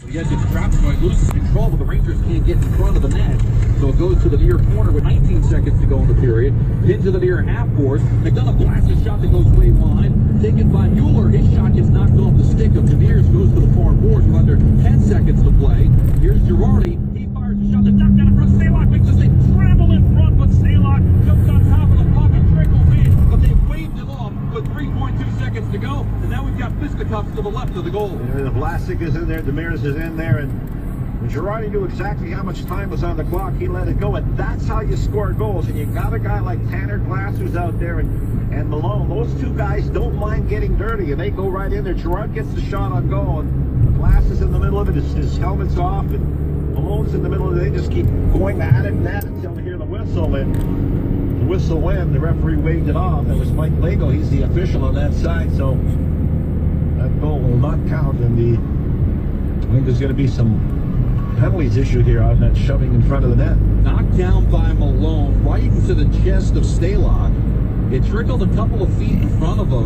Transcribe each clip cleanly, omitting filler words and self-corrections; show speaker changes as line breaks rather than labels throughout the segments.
The edge of the traffic light loses control, but the Rangers can't get in front of the net. So it goes to the near corner with 19 seconds to go in the period. Into the near half boards. McDonough blasts a shot that goes way wide. Taken by Mueller. His shot gets knocked off the stick of Demers. Goes to the far boards with under 10 seconds to play. Here's Girardi. He fires a shot that knocked out in front. Stalock makes us travel in front, but Stalock jumps on top of the puck and trickles in. But they waved it off with 3.2 seconds to go. And now we've got fisticuffs to the left of the goal.
The Vlasic is in there. Demers is in there. And Girardi knew exactly how much time was on the clock. He let it go, and that's how you score goals. And you got a guy like Tanner Glass who's out there, and Malone. Those two guys don't mind getting dirty, and they go right in there. Girard gets the shot on goal, and Glass is in the middle of it. His helmet's off, and Malone's in the middle of it. They just keep going at it and at it until they hear the whistle. And the whistle went. The referee waved it off. That was Mike Lego. He's the official on that side, so that goal will not count. And I think there's going to be some penalties issued here on that shoving in front of the net.
Knocked down by Malone right into the chest of Stalock. It trickled a couple of feet in front of him.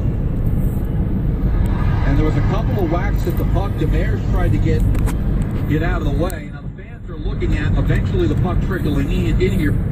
And there was a couple of whacks at the puck. Demers tried to get out of the way. Now the fans are looking at eventually the puck trickling in here.